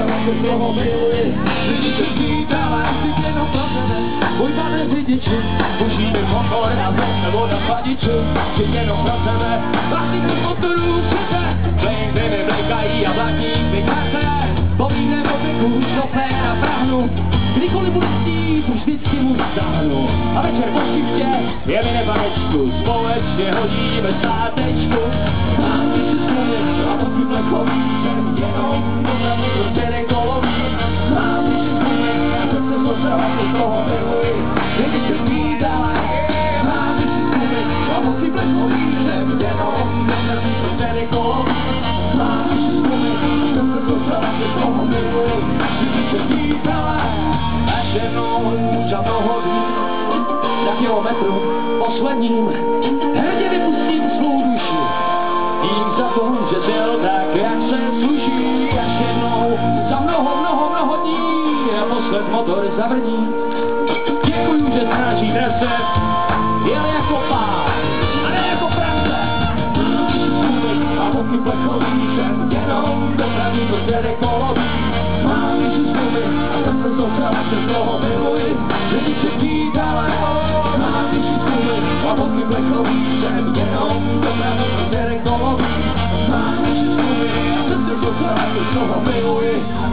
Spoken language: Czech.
se z toho miluji. Lidi se přítávám, si jenom pro tebe. Můj pane řidiči, užijme motor a zase voda chladičů. Si jenom pro tebe, vlastník z motorů přece. Blinky blikají a blatník vykace. Povíme o věku, šoféra prahnu. Kdykoliv bude chtít, už vždycky mu stáhnu. A večer po šiftě je mi nebanečku. Společně hodíme státečku. Mám ty si zkusit a pokud plechový jsem jenom dopravný prostě nekolový. Mám ty si zkusit a srdce zosrava se z toho miluji. Lidi se smítají. Mám ty si zkusit a pokud plechový jsem jenom dopravný prostě nekolový. Mám ty si zkusit a srdce zosrava se z toho miluji. Lidi se smítají. Až jednou za mnoho dní na kilometru posledním hrdě vypustím svou duši. Dík za to, že jel tak, jak se sluší. Až jednou za mnoho dní naposled motor zavrní. Děkuju, že stráží trese, jel jako pár a ne jako France. A pokud plechový jsem jenom dopravní prostě kolový. Mám si zkusit a zase zocela se z toho miluji. Lidi se pýtala, mám si zkusit a pokud plechový jsem jenom dopravní prostě kolový. Mám si zkusit a zase zocela se z toho miluji.